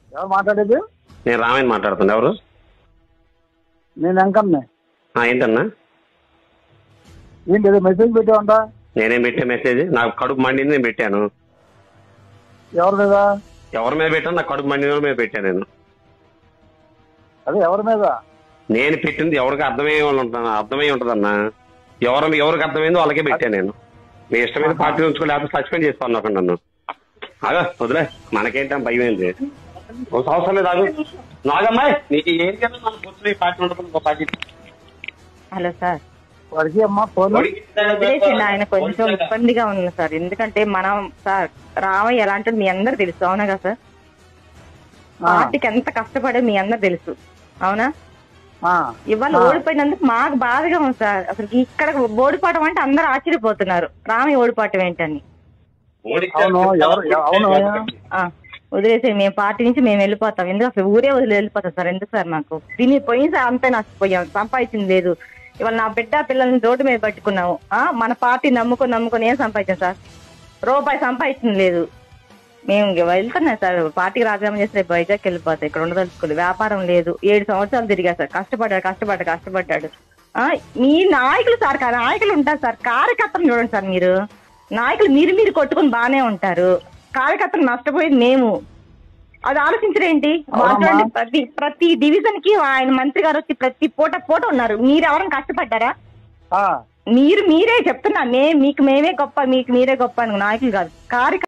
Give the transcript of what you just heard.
ఎవరు మాట్లాడేది? నేను రామయ్య మాట్లాడుతున్నా. ఎవరు? నేను వెంకన్నే. ఏంటన్నా? ఏంటి ఏదో మెసేజ్ పెట్టావంట? నేనేం పెట్టే మెసేజ్? నాకు కడుపు మండింది, నేను పెట్టాను. ఎవరి మీద? ఎవరి మీద పెట్టాను? నాకు కడుపు మండిన మీద పెట్టాను నేను. అదే ఎవరి మీద? నేను పెట్టింది ఎవరికి అర్థమై ఉంటుందన్నా. ఎవరికి అర్థమైందో వాళ్ళకే పెట్టాను నేను. మీ ఇష్టమైన పార్టీ ఉంచుకో, లేకపోతే సస్పెండ్ చేసుకోను ఒక నన్ను. అగా వదిలే, మనకేంటని భయం ఏంటి? ఒక సంవత్సరం లేదు. ఆగు నాగమ్మాయి, నీకు ఏం చేయాలి? మన పొద్దున పార్టీ ఉంటుంది పార్టీ. హలో సార్, వాడికి అమ్మా ఫోన్ వదిలేసిండి. ఆయన కొంచెం ఇబ్బందిగా ఉంది సార్. ఎందుకంటే మనం సార్ రామయ్య ఎలాంటి మీ అందరు తెలుసు, అవునా కదా సార్? పార్టీకి ఎంత కష్టపడే మీ అందరు తెలుసు, అవునా? ఇవాళ ఓడిపోయినందుకు మాకు బాధగా ఉంది సార్. అసలు ఇక్కడ ఓడిపోవడం అంటే అందరూ ఆశ్చర్యపోతున్నారు, రామయ్య ఓడిపోవటం ఏంటని. వదిలేసే, మేము పార్టీ నుంచి మేము వెళ్ళిపోతాం. ఎందుకు అసలు ఊరే వదిలి వెళ్ళిపోతాం సార్. ఎందుకు సార్? మాకు పోయిన సార్ అంతే నష్టపోయాం, సంపాదించింది లేదు. ఇవాళ నా బిడ్డ పిల్లల్ని రోడ్డు మీద పట్టుకున్నాము. మన పార్టీ నమ్ముకొని ఏం సంపాదించాం సార్? రూపాయి సంపాదించింది లేదు. మేము వెళ్తున్నాం సార్, పార్టీకి రాజీనామా చేస్తే వైజాగ్ వెళ్ళిపోతాయి. ఇక్కడ ఉండదలుచుకోలేదు, వ్యాపారం లేదు. 7 సంవత్సరాలు తిరిగా సార్, కష్టపడ్డాడు. మీ నాయకులు సార్, నాయకులు ఉంటారు సార్, కార్యకర్తలు చూడండి సార్. మీరు నాయకులు మీరు కొట్టుకుని బాగానే ఉంటారు, కార్యకర్తలు నష్టపోయేది మేము. అది ఆలోచించరేంటి? మాట్లాడండి. ప్రతి డివిజన్ కి ఆయన మంత్రి గారు వచ్చి ప్రతి పూట ఉన్నారు. మీరు ఎవరైనా కష్టపడ్డారా? మీరే చెప్తున్నా, మేమే గొప్ప, మీకు మీరే గొప్ప అని. నాయకులు కాదు, కార్యకర్త